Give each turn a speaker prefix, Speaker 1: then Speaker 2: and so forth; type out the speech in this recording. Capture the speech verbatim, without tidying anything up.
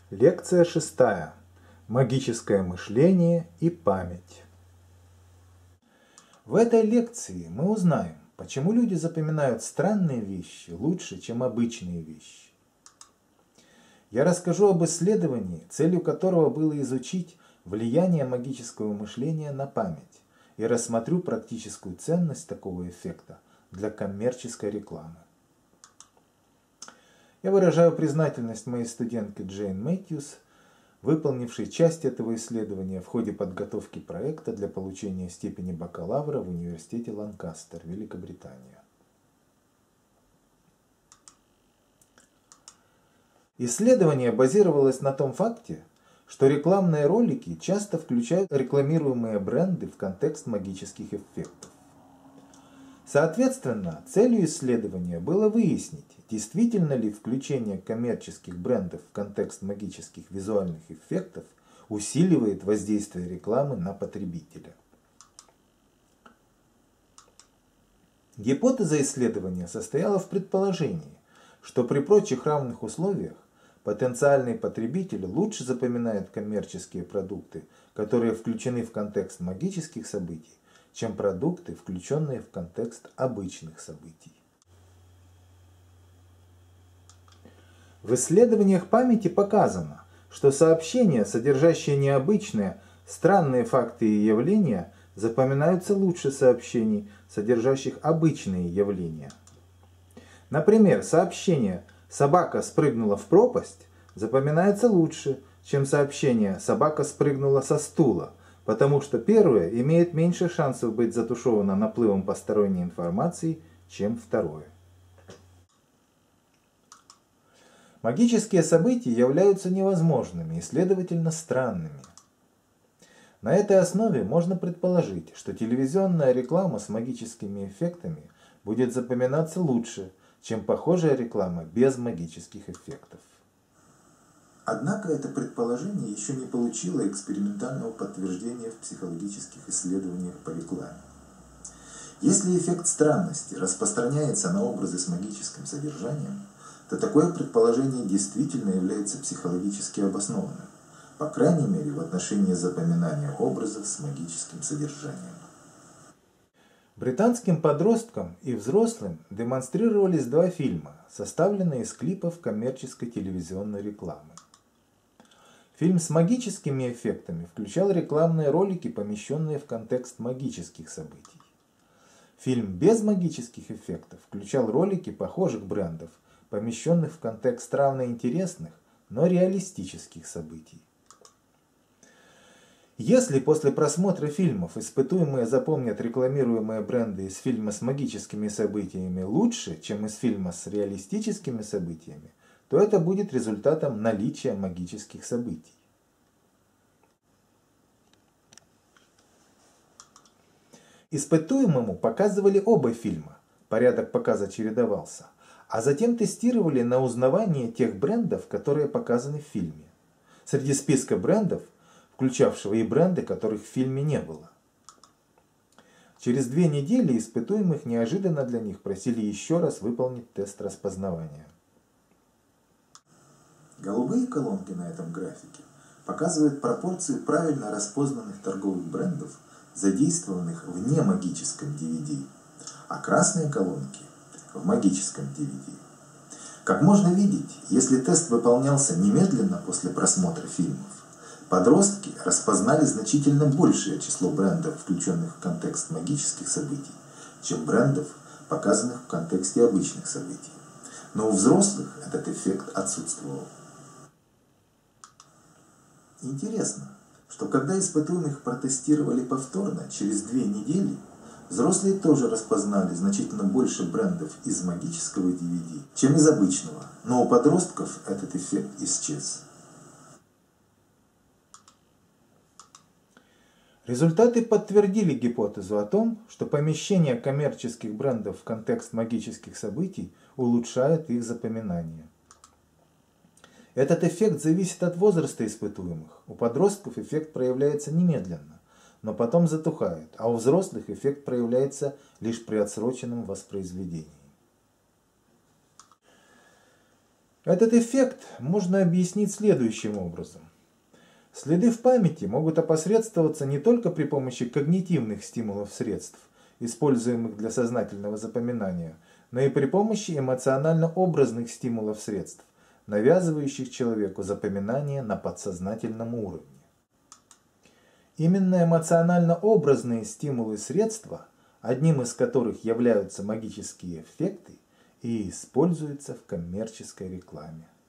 Speaker 1: Лекция шестая. Магическое мышление и память. В этой лекции мы узнаем, почему люди запоминают странные вещи лучше, чем обычные вещи. Я расскажу об исследовании, целью которого было изучить влияние магического мышления на память, и рассмотрю практическую ценность такого эффекта для коммерческой рекламы. Я выражаю признательность моей студентке Джейн Мэтьюс, выполнившей часть этого исследования в ходе подготовки проекта для получения степени бакалавра в университете Ланкастер, Великобритания. Исследование базировалось на том факте, что рекламные ролики часто включают рекламируемые бренды в контекст магических эффектов. Соответственно, целью исследования было выяснить, действительно ли включение коммерческих брендов в контекст магических визуальных эффектов усиливает воздействие рекламы на потребителя. Гипотеза исследования состояла в предположении, что при прочих равных условиях потенциальный потребитель лучше запоминает коммерческие продукты, которые включены в контекст магических событий, чем продукты, включенные в контекст обычных событий. В исследованиях памяти показано, что сообщения, содержащие необычные, странные факты и явления, запоминаются лучше сообщений, содержащих обычные явления. Например, сообщение «собака спрыгнула в пропасть» запоминается лучше, чем сообщение «собака спрыгнула со стула», потому что первое имеет меньше шансов быть затушевано наплывом посторонней информации, чем второе. Магические события являются невозможными и, следовательно, странными. На этой основе можно предположить, что телевизионная реклама с магическими эффектами будет запоминаться лучше, чем похожая реклама без магических эффектов.
Speaker 2: Однако это предположение еще не получило экспериментального подтверждения в психологических исследованиях по рекламе. Если эффект странности распространяется на образы с магическим содержанием, то такое предположение действительно является психологически обоснованным, по крайней мере в отношении запоминания образов с магическим содержанием.
Speaker 1: Британским подросткам и взрослым демонстрировались два фильма, составленные из клипов коммерческой телевизионной рекламы. Фильм с магическими эффектами включал рекламные ролики, помещенные в контекст магических событий. Фильм без магических эффектов включал ролики похожих брендов, помещенных в контекст равно интересных, но реалистических событий. Если после просмотра фильмов испытуемые запомнят рекламируемые бренды из фильма с магическими событиями лучше, чем из фильма с реалистическими событиями, то это будет результатом наличия магических событий. Испытуемому показывали оба фильма, порядок показа чередовался, а затем тестировали на узнавание тех брендов, которые показаны в фильме. Среди списка брендов, включавшего и бренды, которых в фильме не было. Через две недели испытуемых неожиданно для них просили еще раз выполнить тест распознавания.
Speaker 2: Голубые колонки на этом графике показывают пропорцию правильно распознанных торговых брендов, задействованных в немагическом ди ви ди, а красные колонки в магическом ди ви ди. Как можно видеть, если тест выполнялся немедленно после просмотра фильмов, подростки распознали значительно большее число брендов, включенных в контекст магических событий, чем брендов, показанных в контексте обычных событий. Но у взрослых этот эффект отсутствовал. Интересно, что когда испытуемых протестировали повторно через две недели, взрослые тоже распознали значительно больше брендов из магического ди ви ди, чем из обычного, но у подростков этот эффект исчез.
Speaker 1: Результаты подтвердили гипотезу о том, что помещение коммерческих брендов в контекст магических событий улучшает их запоминание. Этот эффект зависит от возраста испытуемых. У подростков эффект проявляется немедленно, но потом затухает, а у взрослых эффект проявляется лишь при отсроченном воспроизведении. Этот эффект можно объяснить следующим образом. Следы в памяти могут опосредствоваться не только при помощи когнитивных стимулов средств, используемых для сознательного запоминания, но и при помощи эмоционально-образных стимулов средств, навязывающих человеку запоминание на подсознательном уровне. Именно эмоционально-образные стимулы средства, одним из которых являются магические эффекты, и используются в коммерческой рекламе.